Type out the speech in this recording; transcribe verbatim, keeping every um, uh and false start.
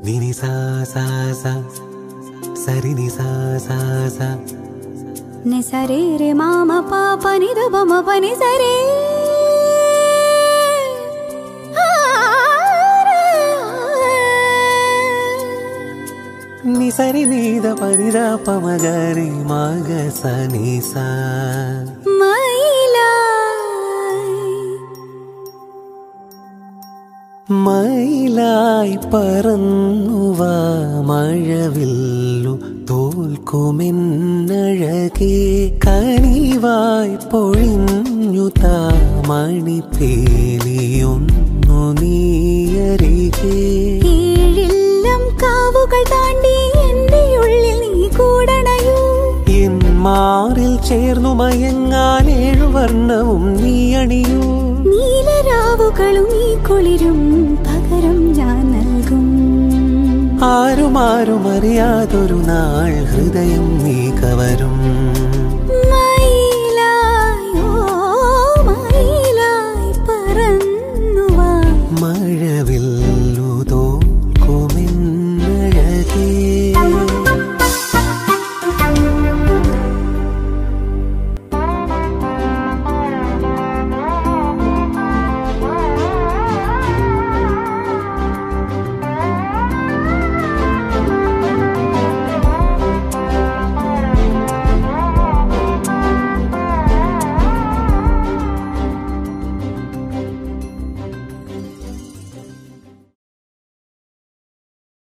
Nini sa sa sa sari ni sa sa sa ne sare re mama papa ni da ba ma pa ni sare ni sari ni da pa ni da pa ma ga re ma ga sa ni sa മയിലായി പറന്നുവാ മഴവില്ലു തോൽക്കുമെന്നഴകേ കനിവായി പൊഴിഞ്ഞു താ മണിപ്പേലിയൊന്നു നീയരികേ ഏഴില്ലം കാവുകൾ താണ്ടി എൻ്റെ ഉള്ളിൽ നീ കൂടണയോ N മാറിൽ ചേർന്നു മയങ്ങാൻ ഏഴുവർണ്ണവും നീ അണിയൂ നീലരാവുകളും ഈ കുളിരും പകരം ഞാൻ നൽകും ആരും ആരും അറിയാതൊരു നാൾ ഹൃദയം നീ കവരും